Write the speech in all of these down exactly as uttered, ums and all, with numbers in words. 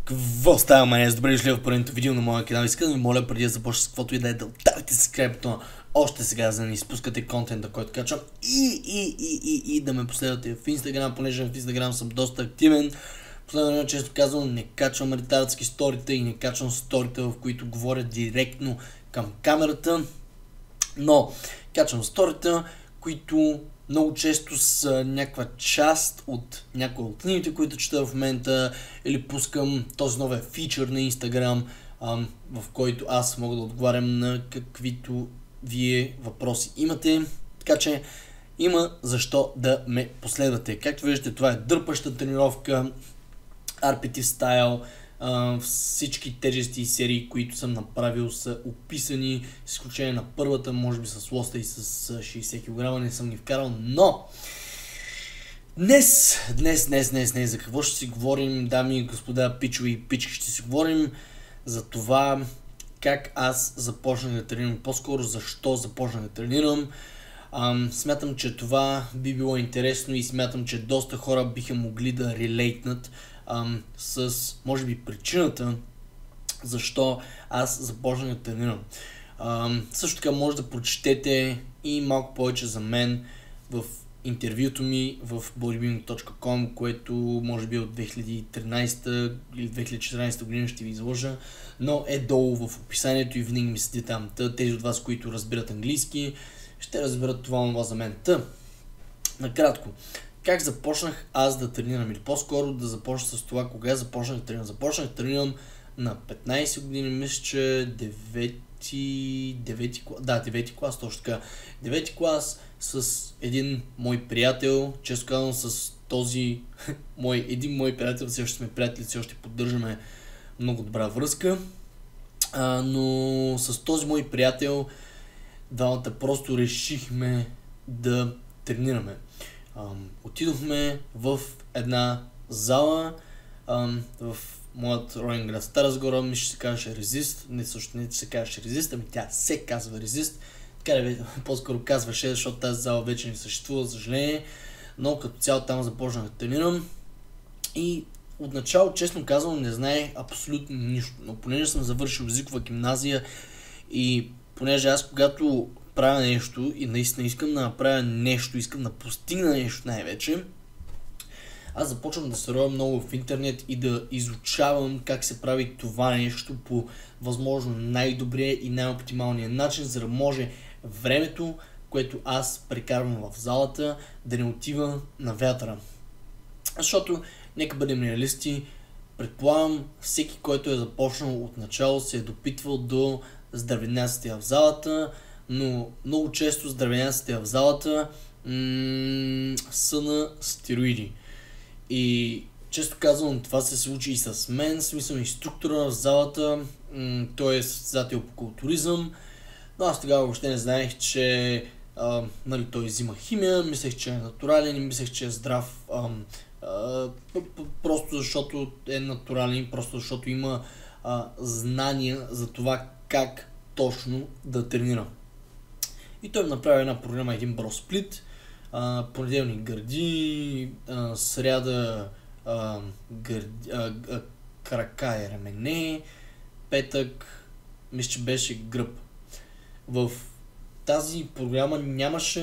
Какво става, мане? Добре дошли в първото видео на моя канал. Искам да ви моля, преди да започна с каквото и да е, да ударите subscribe бутона още сега, за да не изпускате контента, който качвам, и, и, и, и, и да ме последвате в Instagram, понеже в Instagram съм доста активен. Последно време, често казвам, не качвам ретардски сторита и не качвам сторита, в които говоря директно към камерата, но качвам сторита, които много често са някаква част от някои от книгите, които чета в момента, или пускам този новия фичър на Instagram, ам, в който аз мога да отговарям на каквито вие въпроси имате. Така че има защо да ме последвате. Както виждате, това е дърпаща тренировка, ар пи ти стайл. Uh, всички тежести и серии, които съм направил, са описани, с изключение на първата, може би с лоста и с шейсет килограма не съм ги вкарал, но днес, днес, днес, днес, днес, за какво ще си говорим, дами и господа, пичови и пички, ще си говорим за това как аз започнах да тренирам, по-скоро защо започнах да тренирам. Um, смятам, че това би било интересно и смятам, че доста хора биха могли да релейтнат um, с, може би, причината защо аз започнах да тренирам. Um, също така може да прочетете и малко повече за мен в интервюто ми в bodybuilding точка com, което може би от две хиляди и тринадесета или две хиляди и четиринадесета година ще ви изложа, но е долу в описанието и винаги ми седи там. Тези от вас, които разбират английски, ще разберат това това за мен. Та, накратко, как започнах аз да тренирам, или по-скоро да започна с това, кога започнах да тренирам. Започнах да тренирам на петнадесет години, мисля, че девети, девети клас, да, девети клас, точно така. девети клас с един мой приятел, често казвам с този мой, един мой приятел, все още сме приятели, все още поддържаме много добра връзка, а, но с този мой приятел двамата просто решихме да тренираме. Ам, отидохме в една зала ам, в моят роден град Стара Загора, мисля, че се казваше Резист, не също не се казваше Резист, ами тя се казва Резист, така да по-скоро казваше, защото тази зала вече не съществува, за съжаление, но като цяло там започнах да тренирам и отначало, честно казвам, не знаех абсолютно нищо, но понеже съм завършил езикова гимназия и понеже аз когато правя нещо и наистина искам да направя нещо, искам да постигна нещо най-вече, аз започвам да се ровя много в интернет и да изучавам как се прави това нещо по възможно най-добрия и най-оптималния начин, за да може времето, което аз прекарвам в залата, да не отива на вятъра. Защото, нека бъдем реалисти, предполагам, всеки, който е започнал от начало, се е допитвал до здравеняците в залата, но много често здравеняците в залата м- са на стероиди. И често казвам, това се случи и с мен, смисъл инструктора в залата, м- той е състезател по културизъм, но аз тогава въобще не знаех, че а, нали, той взима химия, мислех, че е натурален и мислех, че е здрав, а, а, просто защото е натурален, просто защото има а, знания за това как точно да тренира. И той направи една програма, един бросплит, понеделник гърди, а, сряда а, гърди, а, а, крака и рамене, петък, мисля, че беше гръб. В тази програма нямаше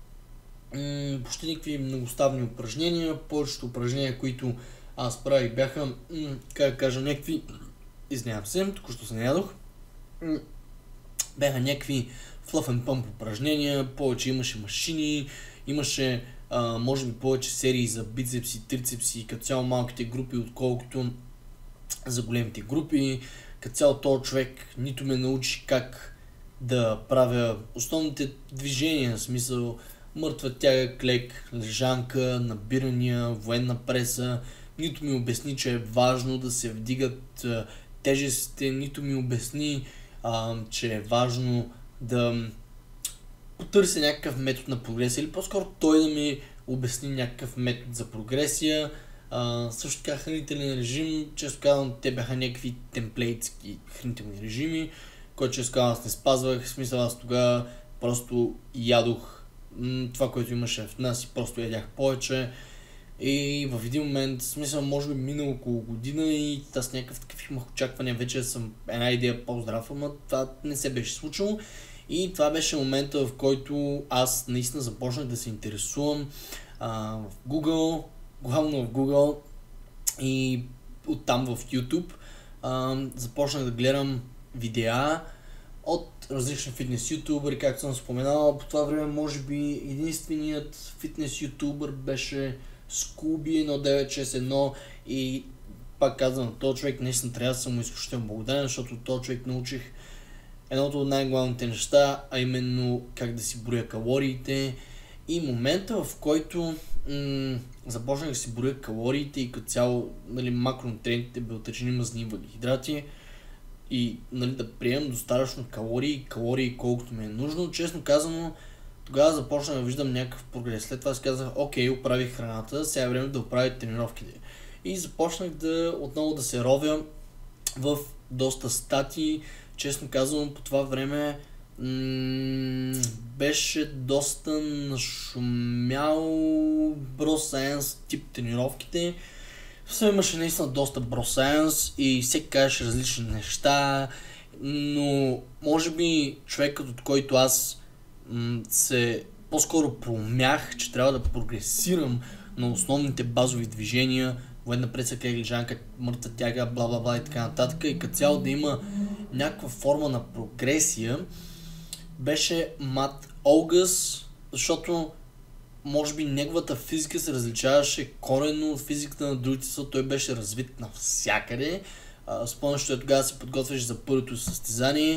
м- почти никакви многоставни упражнения, повечето упражнения, които аз правих, бяха, м- как да кажа, някакви, извинявам се, току-що се ядох, м- бяха някакви fluff and pump упражнения, повече имаше машини, имаше а, може би повече серии за бицепси, трицепси, като цяло малките групи, отколкото за големите групи. Като цяло този човек нито ме научи как да правя основните движения, в смисъл мъртва тяга, клек, лежанка, набирания, военна преса, нито ми обясни, че е важно да се вдигат а, тежестите, нито ми обясни, а, че е важно да потърся някакъв метод на прогресия, или по-скоро той да ми обясни някакъв метод за прогресия. А, също така хранителен режим, често казвам, те бяха някакви темплейтски хранителни режими, които често казвам аз не спазвах, в смисъл аз тогава просто ядох м- това, което имаше в нас и просто ядях повече. И в един момент, в смисъл, може би минало около година и аз някакъв такъв имах очаквания, вече съм една идея по-здрав, ама това не се беше случило. И това беше момента, в който аз наистина започнах да се интересувам а, в Google, главно в Google и оттам в YouTube. А, започнах да гледам видеа от различни фитнес ютубъри, както съм споменал. По това време може би единственият фитнес ютубър беше Scooby едно девет шест едно и пак казвам, този човек наистина трябва да съм му изключително благодарен, защото този човек научих едното от най-главните неща, а именно как да си броя калориите и момента, в който м- започнах да си броя калориите и като цяло, нали, макронутриентите, белтъчини, мазнини, въглехидрати и, нали, да приемам достатъчно калории, калории колкото ми е нужно. Честно казано, тогава започнах да виждам някакъв прогрес. След това си казах, окей, оправих храната, сега е време да оправя тренировките. И започнах да отново да се ровя в доста статии. Честно казвам, по това време м- беше доста нашумял Bro Science тип тренировките. Все имаше наистина доста Bro Science и всеки казваше различни неща, но може би човекът, от който аз м- се по-скоро проумях, че трябва да прогресирам на основните базови движения, военна пресъка, лежанка, мъртва тяга, бла бла бла и така нататък, и като цяло да има някаква форма на прогресия, беше Мат Олгъс, защото може би неговата физика се различаваше коренно от физиката на другите, защото той беше развит навсякъде. Спомням, че тогава се подготвяше за първото състезание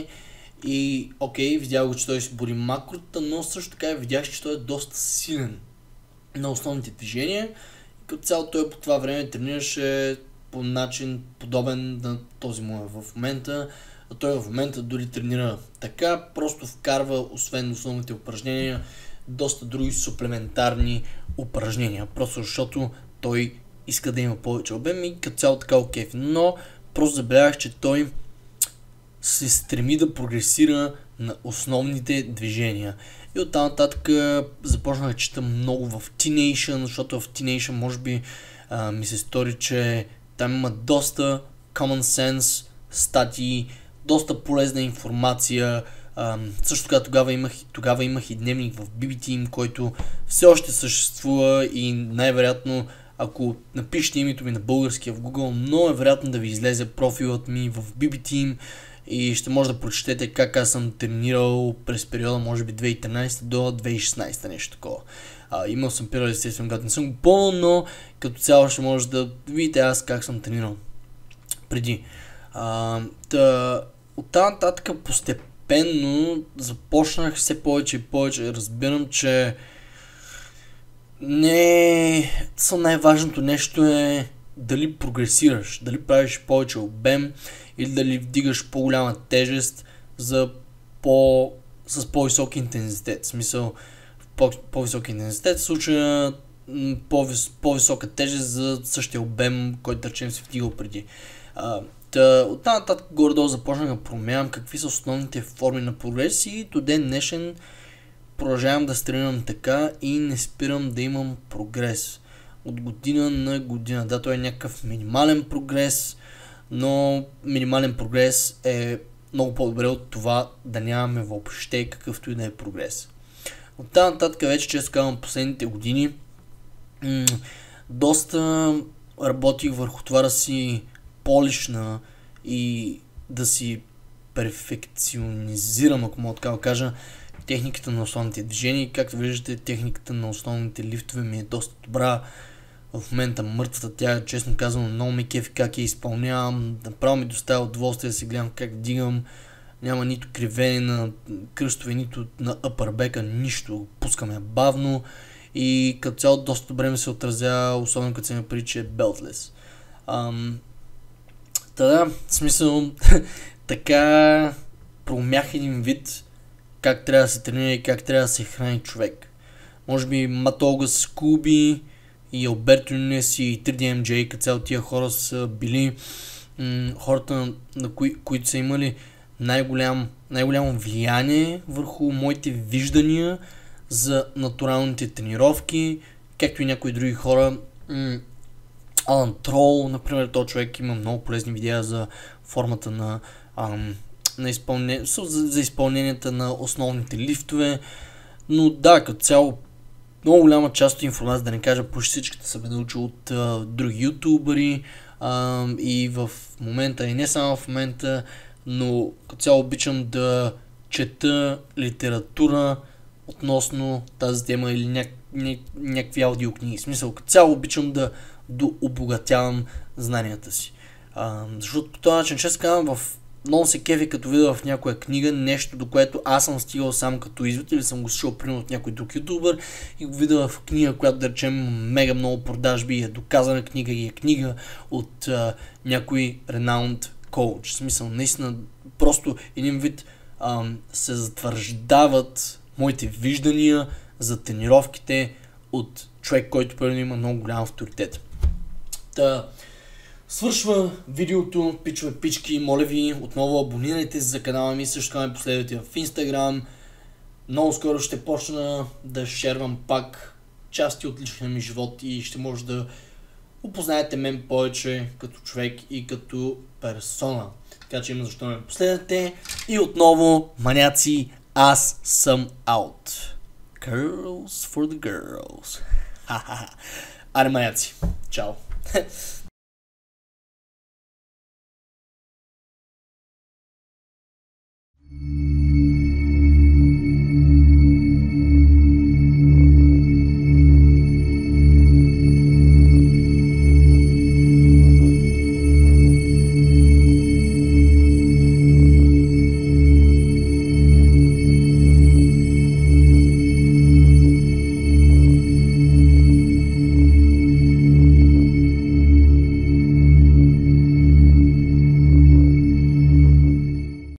и окей, видях го, че той си бори макрота, но също така видях, че той е доста силен на основните движения. Като цяло той по това време тренираше по начин подобен на този му в момента. А той в момента дори тренира така, просто вкарва, освен основните упражнения, доста други суплементарни упражнения. Просто защото той иска да има повече обем и като цяло така окей. Но просто забелязах, че той се стреми да прогресира на основните движения. И оттам нататък започнах да чета много в T-Nation, защото в T-Nation може би а, ми се стори, че там има доста common sense статии, доста полезна информация. А, също така тогава имах, тогава имах и дневник в би би Team, който все още съществува и най-вероятно, ако напишете името ми на български в Google, много е вероятно да ви излезе профилът ми в би би Team и ще може да прочетете как аз съм тренирал през периода може би две хиляди и тринадесета до две хиляди и шестнадесета, нещо такова. А, имал съм период, естествено, когато не съм го пълно, но като цяло ще може да видите аз как съм тренирал преди. А, та, оттам нататък постепенно започнах все повече и повече. Разбирам, че не са най-важното нещо е дали прогресираш, дали правиш повече обем или дали вдигаш по-голяма тежест за по, с по-висок интензитет. В смисъл, по, по-висок интензитет в случая по-вис, по-висока тежест за същия обем, който да речем си вдигал преди. А, та, оттам нататък горе-долу започнах да промявам какви са основните форми на прогрес и до ден днешен продължавам да тренирам така и не спирам да имам прогрес. От година на година. Да, той е някакъв минимален прогрес, но минимален прогрес е много по-добре от това да нямаме въобще какъвто и да е прогрес. От тази нататък вече, често казвам, последните години м- доста работих върху това да си полишна и да си перфекционизирам, ако мога така да кажа, техниката на основните движения. Както виждате, техниката на основните лифтове ми е доста добра. В момента мъртвата тя, честно казвам, много ме кефи как я изпълнявам. Направо ми доставя удоволствие да си гледам как дигам. Няма нито кривене на кръстове, нито на upper back, нищо. Пускаме бавно и като цяло доста добре ми се отразява, особено като се ме пари, че е beltless. Ам... Та да, в смисъл, така проумях един вид как трябва да се тренира и как трябва да се храни човек. Може би Мат Олгъс, Scooby и Алберто Нунес и три ди ем джей, като цяло тия хора са били м- хората, на кои, които са имали най-голям, най-голямо влияние върху моите виждания за натуралните тренировки, както и някои други хора М- Алан Трол, например, този човек има много полезни видеа за формата на, ам, на изпълнение, за, за изпълненията на основните лифтове. Но да, като цяло много голяма част от информация, да не кажа почти всичката, съм научил от а, други ютубъри а, и в момента, и не само в момента, но като цяло обичам да чета литература относно тази тема или ня, ня, някакви аудиокниги. В смисъл, като цяло обичам да, да обогатявам знанията си. А, защото по този начин, често казвам, в много се кефи като видя в някоя книга нещо, до което аз съм стигал сам като извод или съм го слушал примерно от някой друг ютубър и го видя в книга, която да речем мега много продажби и е доказана книга и е книга от а, някой ренаунд коуч. В смисъл, наистина просто един вид а, се затвърждават моите виждания за тренировките от човек, който примерно има много голям авторитет. Та, свършва видеото, пичове, пички, моля ви, отново абонирайте се за канала ми, също така ме последвайте в Instagram. Много скоро ще почна да шервам пак части от личния ми живот и ще може да опознаете мен повече като човек и като персона. Така че има защо ме последвате. И отново, маняци, аз съм out. Girls for the girls. Аре, маняци. Чао.